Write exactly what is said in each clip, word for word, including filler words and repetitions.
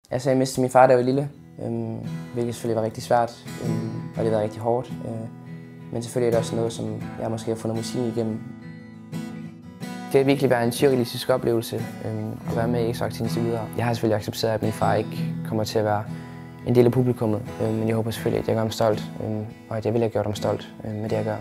Altså, jeg mistede min far, da jeg var lille, øhm, hvilket selvfølgelig var rigtig svært, øhm, og det var rigtig hårdt. Øh, men selvfølgelig er det også noget, som jeg måske har fundet musik igennem. Det har virkelig været en surrealistisk oplevelse øhm, at være med i X-Factor indtil videre. Jeg har selvfølgelig accepteret, at min far ikke kommer til at være en del af publikummet, øhm, men jeg håber selvfølgelig, at jeg gør ham stolt, øhm, og at jeg vil have gjort ham stolt øhm, med det, jeg gør.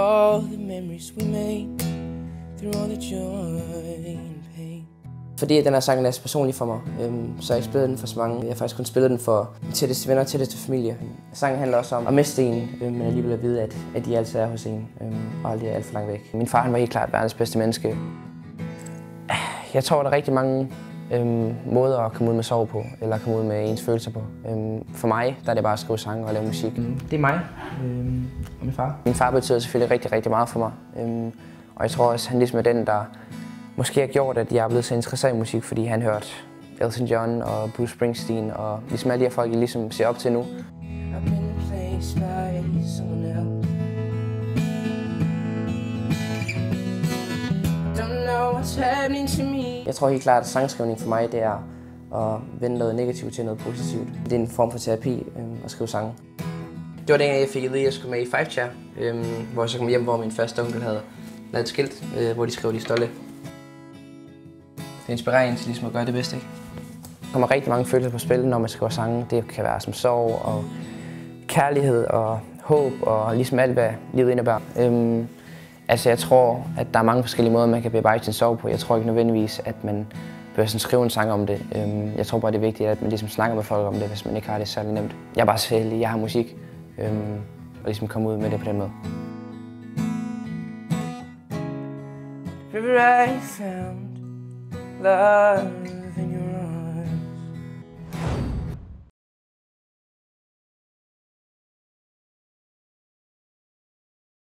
Fordi den her sang er så personlig for mig, øhm, så har jeg ikke spillet den for så mange. Jeg har faktisk kun spillet den for mine tætteste venner og tætteste familie. Sangen handler også om at miste en, øhm, men alligevel at vide, at, at de altid er hos en, øhm, og aldrig er alt for langt væk. Min far han var helt klart verdens bedste menneske. Jeg tror, der er rigtig mange øhm, måder at komme ud med sorg på, eller komme ud med ens følelser på. Øhm, for mig der er det bare at skrive sange og lave musik. Det er mig øhm, og min far. Min far betyder selvfølgelig rigtig, rigtig meget for mig. Øhm, og jeg tror også, han ligesom er den, der måske har gjort, at jeg er blevet så interesseret i musik, fordi han hørte Elton John og Bruce Springsteen og ligesom alle de her folk, jeg ligesom ser op til nu. Jeg tror helt klart, at sangskrivning for mig det er at vende noget negativt til noget positivt. Det er en form for terapi øhm, at skrive sange. Det var dengang, jeg fik at vide, at jeg skulle med i Five Chair, øhm, hvor jeg så kom hjem, hvor min første onkel havde lavet et skilt, øh, hvor de skrev de stolte. Det inspirerer en til ligesom at gøre det bedste, ikke? Der kommer rigtig mange følelser på spil, når man skriver sange. Det kan være som sorg og kærlighed og håb og ligesom alt, hvad livet indebærer. Øhm, altså jeg tror, at der er mange forskellige måder, man kan bearbejde sin sorg på. Jeg tror ikke nødvendigvis, at man bør sådan skrive en sang om det. Øhm, jeg tror bare, det er vigtigt, at man ligesom snakker med folk om det, hvis man ikke har det særlig nemt. Jeg er bare så heldig, jeg har musik, øhm, og ligesom komme ud med det på den måde. Love.